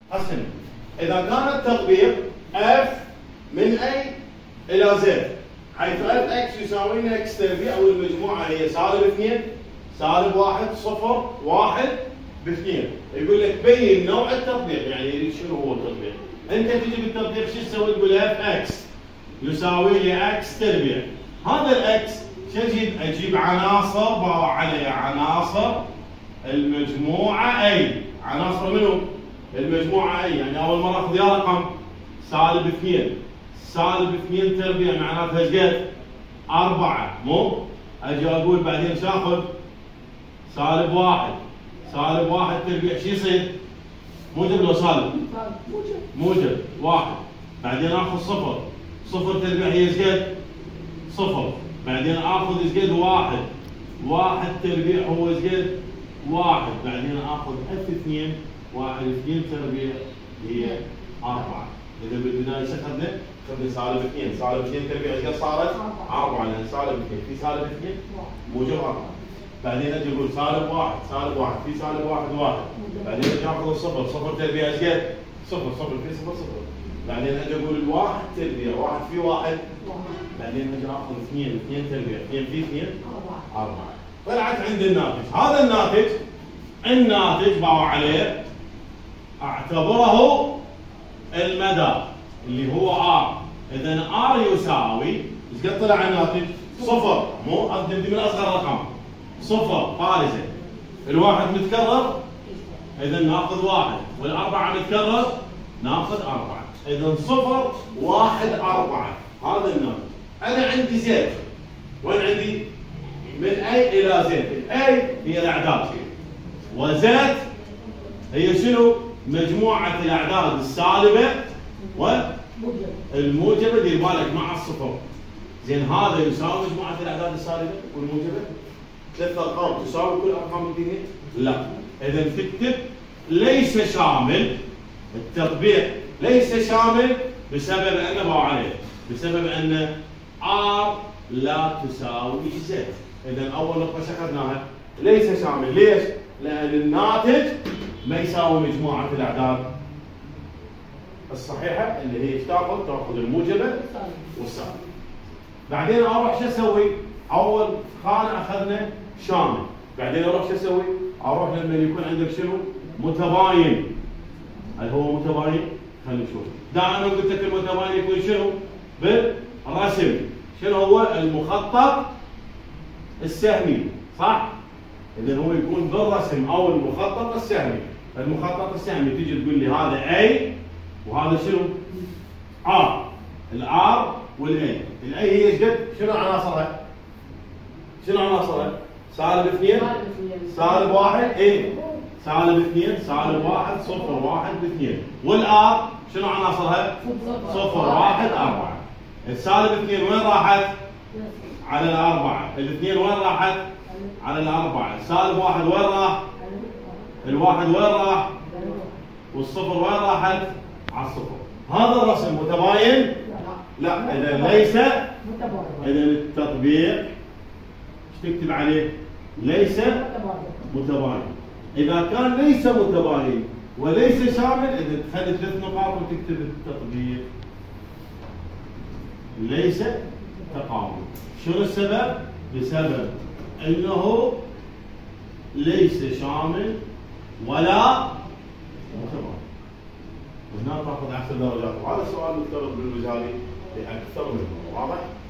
هسه اذا كان التطبيق اف من اي الى زد، حيث اف اكس يساوي لنا اكس تربيع، او المجموعه هي سالب 2 سالب 1 0 1 ب 2. يقول لك بين نوع التطبيق، يعني يريد شنو هو التطبيق. انت تجي بالتطبيق شو تسوي؟ تقول اف اكس يساوي لي اكس تربيع. هذا الاكس شو اجيب عناصر باوع عليها عناصر المجموعه اي. عناصر منو؟ المجموعه اي. يعني اول مره اخذ يا رقم سالب 2 سالب 2 تربيع معناتها ايش قد؟ 4. مو؟ اجي اقول بعدين شو اخذ؟ سالب 1 سالب 1 تربيع شو يصير؟ موجب لو سالب؟ موجب 1. بعدين اخذ 0 0 تربيع هي ايش قد؟ 0. بعدين اخذ ايش قد؟ 1 1 تربيع هو ايش قد؟ 1. بعدين اخذ اف 2 1 2 تربيع هي 4. اذا بالبدايه ايش اخذنا؟ اخذنا سالب 2 سالب 2 تربيع ايش قد صارت؟ 4 لان سالب 2 في سالب 2 موجب 4. بعدين اجي اقول سالب 1 سالب 1 في سالب 1 1. بعدين اجي اخذ الصفر 0 تربيع ايش قد؟ 0 0 في 0 0. بعدين اجي اقول الواحد تربيع 1 في 1. بعدين اجي اخذ 2 2 تربيع 2 في 2 4. طلعت عندي الناتج. هذا الناتج باوع عليه اعتبره المدى اللي هو ار. اذا ار يساوي ايش قد طلع الناتج؟ 0. مو نبدي من اصغر رقم 0 بارزه. الواحد متكرر اذا ناخذ 1 والاربعه متكرر ناخذ 4. اذا 0 1 4 هذا الناتج. انا عندي زد. وين عندي؟ من اي الى زد. اي هي الاعداد وزد هي شنو؟ مجموعه الاعداد السالبه والموجبه. دير بالك مع الصفر. زين هذا يساوي مجموعه الاعداد السالبه والموجبه. 3 ارقام تساوي كل ارقام الدنيا؟ لا. اذا تكتب ليس شامل. التطبيق ليس شامل بسبب ان باوع عليه بسبب ان ار لا تساوي زد. اذا اول نقطه شو اخذناها؟ ليس شامل. ليش؟ لان الناتج ما يساوي مجموعه الاعداد الصحيحه اللي هي ايش تاخذ؟ تاخذ الموجبه والسالبه. بعدين اروح شو اسوي؟ اول خانه اخذنا شامل. بعدين اروح شو اسوي؟ اروح لما يكون عندك شنو؟ متباين. هل هو متباين؟ خلينا نشوف. دائما قلت لك المتباين يكون شنو؟ بالرسم. شنو هو؟ المخطط السهمي، صح؟ اذا هو يكون بالرسم او المخطط السهمي. المخطط السهمي تجي تقول لي هذا اي وهذا شنو؟ ار. الار والاي. الاي هي ايش قد؟ شنو عناصرها؟ شنو عناصرها؟ سالب 2 سالب 1 اي سالب 2 سالب 1 0 1 2. والار شنو عناصرها؟ 0 1 4. السالب 2 وين راحت؟ على الأربعة. الاثنين وين راحت؟ على الأربعة. السالب 1 وين راح؟ الواحد وين راح؟ والصفر وين راحت؟ على الصفر. هذا الرسم متباين؟ لا. إذا ليس إذا التطبيق ايش تكتب عليه؟ ليس متباين. إذا كان ليس متباين وليس شامل إذا تخلي 3 نقاط وتكتب التطبيق ليس تقابل. شنو السبب؟ بسبب انه ليس شامل ولا متباين. هنا تاخذ 10 درجات. وهذا السؤال مرتبط بالمجالي لاكثر من مره. واضح؟